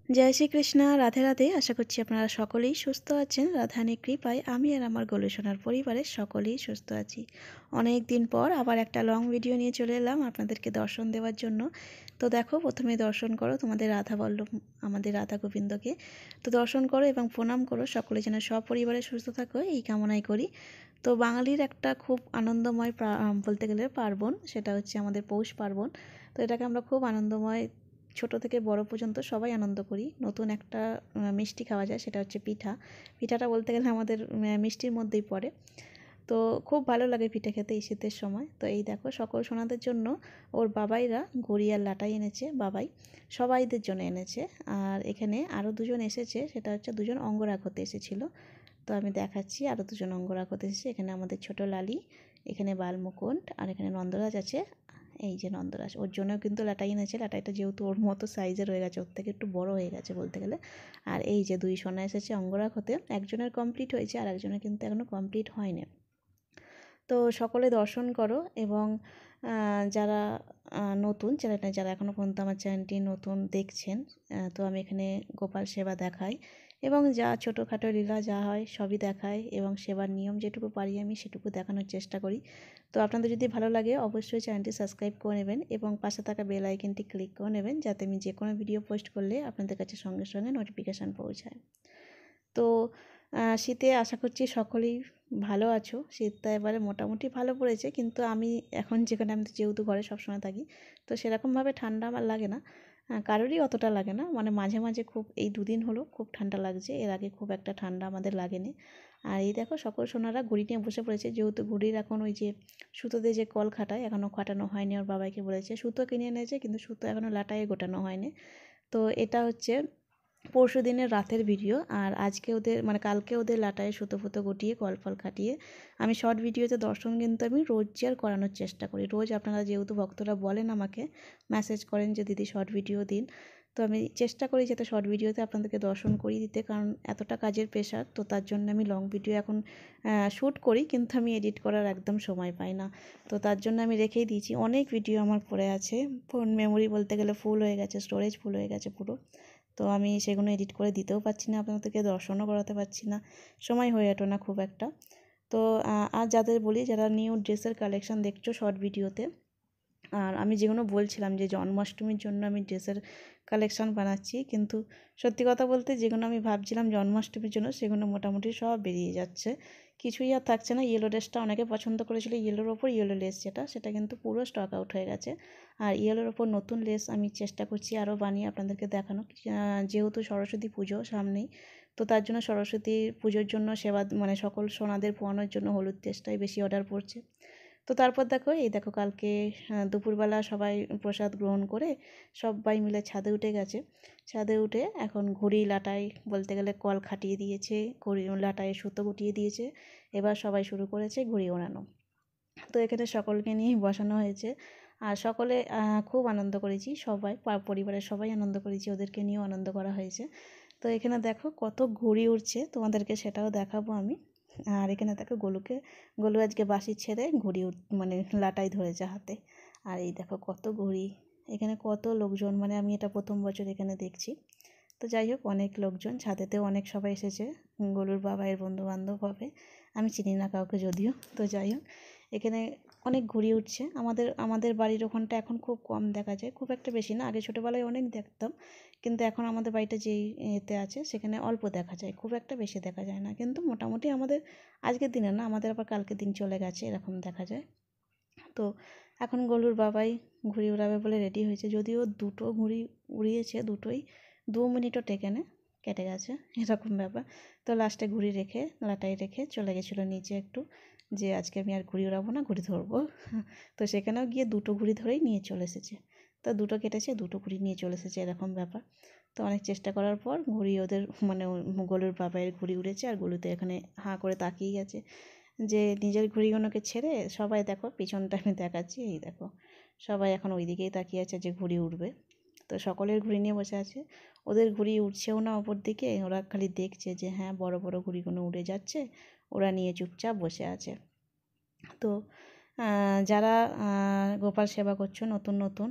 জয় শ্রীকৃষ্ণ, রাধে রাধে। আশা করছি আপনারা সকলেই সুস্থ আছেন। রাধারানীর কৃপায় আমি আর আমার গোলুসোনার পরিবারের সকলেই সুস্থ আছি। অনেক দিন পর আবার একটা লং ভিডিও নিয়ে চলে এলাম আপনাদেরকে দর্শন দেওয়ার জন্য। তো দেখো, প্রথমে দর্শন করো তোমাদের রাধা বল্লভ, আমাদের রাধা গোবিন্দকে। তো দর্শন করো এবং প্রণাম করো। সকলে যেন সপরিবারে সুস্থ থাকো এই কামনাই করি। তো বাঙালির একটা খুব আনন্দময় বলতে গেলে পার্বণ, সেটা হচ্ছে আমাদের পৌষ পার্বণ। তো এটাকে আমরা খুব আনন্দময়, ছোট থেকে বড় পর্যন্ত সবাই আনন্দ করি। নতুন একটা মিষ্টি খাওয়া যায়, সেটা হচ্ছে পিঠা। পিঠাটা বলতে গেলে আমাদের মিষ্টির মধ্যেই পড়ে। তো খুব ভালো লাগে পিঠে খেতে এই শীতের সময়। তো এই দেখো, সকল সোনাদের জন্য ওর বাবাইরা গড়ি আর লাটাই এনেছে। বাবাই সবাইদের জন্য এনেছে। আর এখানে আরও দুজন এসেছে, সেটা হচ্ছে দুজন অঙ্গরাগ হতে এসেছিলো। তো আমি দেখাচ্ছি, আরও দুজন অঙ্গরাগ হতে এসেছে। এখানে আমাদের ছোট লালি, এখানে বালমুকুন্ড, আর এখানে নন্দরাজ আছে। এই যে নন্দরাজ, ওর জন্যও কিন্তু লাটাই এনেছে। লাটাইটা যেহেতু ওর মতো সাইজের হয়ে গেছে, ওর থেকে একটু বড় হয়ে গেছে বলতে গেলে। আর এই যে দুই সোনা এসেছে অঙ্গরাগ হতে, একজনের কমপ্লিট হয়েছে আর একজনের কিন্তু এখনও কমপ্লিট হয়নি। তো সকলে দর্শন করো এবং যারা নতুন চ্যানেলটা, যারা এখনও পর্যন্ত আমার চ্যানেলটি নতুন দেখছেন, তো আমি এখানে গোপাল সেবা দেখাই এবং যা ছোটোখাটো লীলা যা হয় সবই দেখাই এবং সেবার নিয়ম যেটুকু পারি আমি সেটুকু দেখানোর চেষ্টা করি। তো আপনাদের যদি ভালো লাগে অবশ্যই চ্যানেলটি সাবস্ক্রাইব করে নেবেন এবং পাশে থাকা বেল আইকনটি ক্লিক করে নেবেন, যাতে আমি যে কোনো ভিডিও পোস্ট করলে আপনাদের কাছে সঙ্গে সঙ্গে নোটিফিকেশান পৌঁছায়। তো শীতে আশা করছি সকলেই ভালো আছো। শীতটা এবারে মোটামুটি ভালো পড়েছে, কিন্তু আমি এখন যেখানে, আমি যেহেতু ঘরে সবসময় থাকি, তো সেরকমভাবে ঠান্ডা আমার লাগে না। কারোরই অতটা লাগে না, মানে মাঝে মাঝে খুব, এই দুদিন হলো খুব ঠান্ডা লাগছে, এর আগে খুব একটা ঠান্ডা আমাদের লাগেনি। আর এই দেখো, সকল সোনারা ঘুড়ি নিয়ে বসে পড়েছে। যেহেতু ঘুড়ির এখন ওই যে সুতো দিয়ে যে কল খাটায়, এখনও খাটানো হয়নি। ওর বাবাইকে বলেছে, সুতো কিনে এনেছে কিন্তু সুতো এখনও লাটাইয়ে গোটানো হয়নি। তো এটা হচ্ছে পরশু দিনের রাতের ভিডিও। আর আজকে ওদের, মানে কালকে ওদের লাটায় সুতো ফুতো গুটিয়ে কল ফল খাটিয়ে আমি শর্ট ভিডিওতে দর্শন কিন্তু আমি রোজ আর করানোর চেষ্টা করি। রোজ আপনারা যেহেতু ভক্তরা বলেন, আমাকে মেসেজ করেন যে দিদি শর্ট ভিডিও দিন, তো আমি চেষ্টা করি যাতে শর্ট ভিডিওতে আপনাদেরকে দর্শন করিয়ে দিতে, কারণ এতটা কাজের প্রেশার। তো তার জন্য আমি লং ভিডিও এখন শ্যুট করি, কিন্তু আমি এডিট করার একদম সময় পাই না। তো তার জন্য আমি রেখেই দিয়েছি। অনেক ভিডিও আমার পড়ে আছে, ফোন মেমোরি বলতে গেলে ফুল হয়ে গেছে, স্টোরেজ ফুল হয়ে গেছে পুরো। তো আমি সেগুলো এডিট করে দিতেও পারছি না, আপনাদেরকে দর্শনও করাতে পারছি না, সময় হয়ে ওঠে না খুব একটা। তো আর যাদের বলি, যারা নিউ ড্রেসের কালেকশান দেখছো শর্ট ভিডিওতে, আর আমি যেগুলো বলছিলাম যে জন্মাষ্টমীর জন্য আমি ড্রেসের কালেকশান বানাচ্ছি, কিন্তু সত্যি কথা বলতে যেগুলো আমি ভাবছিলাম জন্মাষ্টমীর জন্য, সেগুলো মোটামুটি সব বেরিয়ে যাচ্ছে, কিছুই আর থাকছে না। ইয়েলো ড্রেসটা অনেকে পছন্দ করেছিল, ইয়েলোর ওপর ইয়েলো লেস, সেটা কিন্তু পুরো স্টক আউট হয়ে গেছে। আর ইয়েলোর ওপর নতুন লেস আমি চেষ্টা করছি আরও বানিয়ে আপনাদেরকে দেখানো। যেহেতু সরস্বতী পুজো সামনেই, তো তার জন্য সরস্বতী পুজোর জন্য সেবা, মানে সকল সোনাদের পোয়ানোর জন্য হলুদ ড্রেসটাই বেশি অর্ডার পড়ছে। তো তারপর দেখো, এই দেখো কালকে দুপুরবেলা সবাই প্রসাদ গ্রহণ করে সবাই মিলে ছাদে উঠে গেছে। ছাদে উঠে এখন ঘুড়ি লাটাই বলতে গেলে কল খাটিয়ে দিয়েছে, ঘুড়ি লাটাইয়ে সুতো গুটিয়ে দিয়েছে। এবার সবাই শুরু করেছে ঘুড়ি ওড়ানো। তো এখানে সকলকে নিয়েই বসানো হয়েছে আর সকলে খুব আনন্দ করেছি, সবাই পরিবারের সবাই আনন্দ করেছি, ওদেরকে নিয়েও আনন্দ করা হয়েছে। তো এখানে দেখো কত ঘুড়ি উড়ছে, তোমাদেরকে সেটাও দেখাবো আমি। আর এখানে দেখো গোলু আজকে বাঁশি ছেড়ে ঘুড়ি মানে লাটাই ধরেছে হাতে। আর এই দেখো কত ঘুড়ি, এখানে কত লোকজন, মানে আমি এটা প্রথম বছর এখানে দেখছি। তো যাই হোক, অনেক লোকজন, ছাদেতেও অনেক সবাই এসেছে, গোলুর বাবাইয়ের বন্ধু বান্ধব হবে, আমি চিনি না কাউকে যদিও। তো যাই হোক, এখানে অনেক ঘুড়ি উঠছে। আমাদের বাড়ির ওখানটা এখন খুব কম দেখা যায়, খুব একটা বেশি না। আগে ছোটোবেলায় অনেক দেখতাম, কিন্তু এখন আমাদের বাড়িটা যেই এতে আছে সেখানে অল্প দেখা যায়, খুব একটা বেশি দেখা যায় না। কিন্তু মোটামুটি আমাদের আজকের দিনে না, আমাদের আবার কালকের দিন চলে গেছে এরকম দেখা যায়। তো এখন গোলুর বাবাই ঘুড়ি উড়াবে বলে রেডি হয়েছে, যদিও দুটো ঘুড়ি উড়িয়েছে, দুটোই 2 মিনিটও কেটে গেছে এরকম ব্যাপার। তো লাস্টে ঘুড়ি রেখে, লাটাই রেখে চলে গেছিলো নিচে একটু, যে আজকে আমি আর ঘুড়ি উড়াবো না, ঘুড়ি ধরবো। তো সেখানেও গিয়ে দুটো ঘুড়ি ধরেই নিয়ে চলে এসেছে। তো দুটো কেটেছে, দুটো ঘুড়ি নিয়ে চলে এসেছে এরকম ব্যাপার। তো অনেক চেষ্টা করার পর ঘুড়ি ওদের, মানে গোলুর বাবাইয়ের ঘুড়ি উড়েছে, আর গোলুতে এখানে হাঁ করে তাকিয়ে গেছে যে নিজের ঘুড়িগুলোকে ছেড়ে। সবাই দেখো পিছনটা আমি দেখাচ্ছি, এই দেখো সবাই এখন ওই দিকেই তাকিয়ে আছে যে ঘুড়ি উড়বে। তো সকলের ঘুড়ি নিয়ে বসে আছে, ওদের ঘুড়ি উঠছেও না ওপর দিকে, ওরা খালি দেখছে যে হ্যাঁ বড় বড় ঘুড়িগুলো উড়ে যাচ্ছে, ওরা নিয়ে চুপচাপ বসে আছে। তো যারা গোপাল সেবা করছো নতুন নতুন,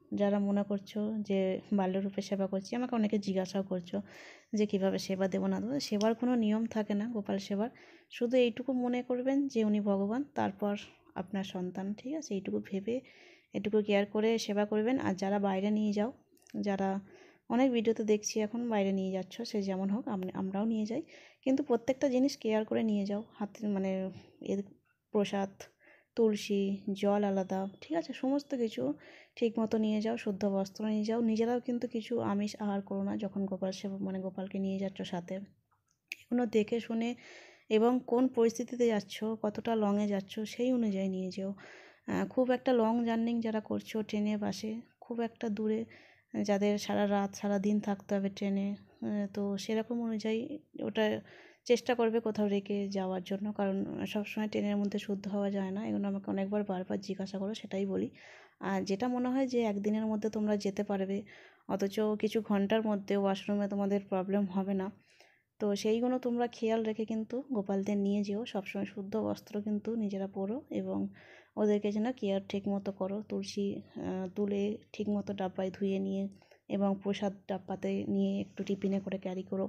যারা মনে করছো যে বাল্যরূপে সেবা করছি, আমাকে অনেকে জিজ্ঞাসাও করছো যে কীভাবে সেবা দেবো না দেবো। সেবার কোনো নিয়ম থাকে না গোপাল সেবার, শুধু এইটুকু মনে করবেন যে উনি ভগবান, তারপর আপনার সন্তান, ঠিক আছে? এইটুকু ভেবে এটুকু কেয়ার করে সেবা করবেন। আর যারা বাইরে নিয়ে যাও, যারা অনেক ভিডিওতে দেখছি এখন বাইরে নিয়ে যাচ্ছ, সে যেমন হোক আমরাও নিয়ে যাই, কিন্তু প্রত্যেকটা জিনিস কেয়ার করে নিয়ে যাও। হাতে মানে এর প্রসাদ, তুলসী, জল আলাদা, ঠিক আছে? সমস্ত কিছু ঠিক মতো নিয়ে যাও, শুদ্ধ বস্ত্র নিয়ে যাও। নিজেরাও কিন্তু কিছু আমিষ আহার করো না যখন গোপাল সেবা মানে গোপালকে নিয়ে যাচ্ছ সাথে। এগুলো দেখে শুনে এবং কোন পরিস্থিতিতে যাচ্ছ, কতটা লংয়ে যাচ্ছ, সেই অনুযায়ী নিয়ে যেও। খুব একটা লং জার্নি যারা করছো ট্রেনে বাসে, খুব একটা দূরে যাদের সারা রাত সারা দিন থাকতে হবে ট্রেনে, তো সেরকম অনুযায়ী ওটা চেষ্টা করবে কোথাও রেখে যাওয়ার জন্য, কারণ সবসময় ট্রেনের মধ্যে শুদ্ধ হওয়া যায় না। এগুলো আমাকে অনেকবার বারবার জিজ্ঞাসা করো, সেটাই বলি। আর যেটা মনে হয় যে একদিনের মধ্যে তোমরা যেতে পারবে, অথচ কিছু ঘন্টার মধ্যে ওয়াশরুমে তোমাদের প্রবলেম হবে না, তো সেইগুলো তোমরা খেয়াল রেখে কিন্তু গোপালদের নিয়ে যেও। সবসময় শুদ্ধ বস্ত্র কিন্তু নিজেরা পরো এবং ওদেরকে যেন কেয়ার ঠিক মতো করো। তুলসী তুলে ঠিক মতো ডাব্বায় ধুয়ে নিয়ে এবং প্রসাদ ডাব্বাতে নিয়ে একটু টিফিনে করে ক্যারি করো।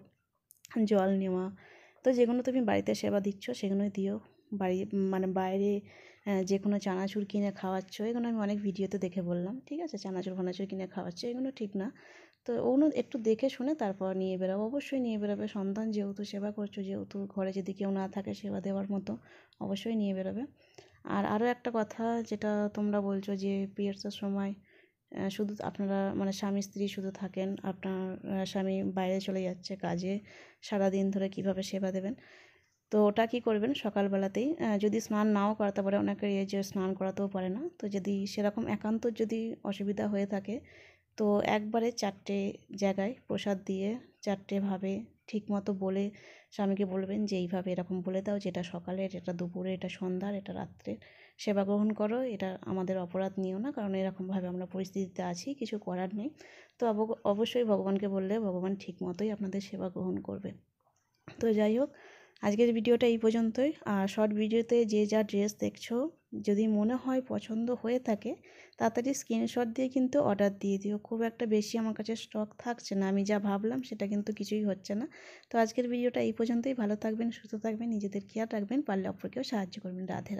জল নেওয়া, তো যেগুলো তুমি বাড়িতে সেবা দিচ্ছ সেগুলোই দিও। বাড়ি মানে বাইরে যে কোনো চানাচুর কিনে খাওয়াচ্ছ, এগুলো আমি অনেক ভিডিওতে দেখে বললাম, ঠিক আছে? চানাচুর ফানাচুর কিনে খাওয়াচ্ছ, এগুলো ঠিক না। তো ওগুলো একটু দেখে শুনে তারপর নিয়ে বেরোবো, অবশ্যই নিয়ে বেরোবে। সন্তান যেহেতু, সেবা করছো যেহেতু, ঘরে যদি কেউ না থাকে সেবা দেওয়ার মতো, অবশ্যই নিয়ে বেরোবে। আর আরও একটা কথা, যেটা তোমরা বলছো যে পিরিয়ডসের সময় শুধু আপনারা মানে স্বামী স্ত্রী শুধু থাকেন, আপনার স্বামী বাইরে চলে যাচ্ছে কাজে, সারাদিন ধরে কিভাবে সেবা দেবেন? তো ওটা কী করবেন, সকালবেলাতেই যদি স্নান নাও করাতে পারে, অনেকের যে স্নান করাতেও পারে না, তো যদি সেরকম একান্ত যদি অসুবিধা হয়ে থাকে, তো একবারে 4টে জায়গায় প্রসাদ দিয়ে 4টেভাবে ঠিকমতো বলে স্বামীকে বলবেন যে এইভাবে এরকম বলে দাও, যেটা সকালের, এটা দুপুরে, এটা সন্ধ্যার, এটা রাত্রে সেবা গ্রহণ করো। এটা আমাদের অপরাধ নিও না, কারণ এরকমভাবে আমরা পরিস্থিতিতে আছি, কিছু করার নেই। তো অবশ্যই ভগবানকে বললে ভগবান ঠিক মতোই আপনাদের সেবা গ্রহণ করবে। তো যাই হোক, আজকের ভিডিওটা এই পর্যন্তই। আর শর্ট ভিডিওতে যে যা ড্রেস দেখছো, যদি মনে হয় পছন্দ হয়ে থাকে, তাড়াতাড়ি স্ক্রিনশট দিয়ে কিন্তু অর্ডার দিয়ে দিও। খুব একটা বেশি আমার কাছে স্টক থাকছে না, আমি যা ভাবলাম সেটা কিন্তু কিছুই হচ্ছে না। তো আজকের ভিডিওটা এই পর্যন্তই। ভালো থাকবেন, সুস্থ থাকবেন, নিজেদের খেয়াল রাখবেন, পারলে অপরকেও সাহায্য করবেন। রাধে।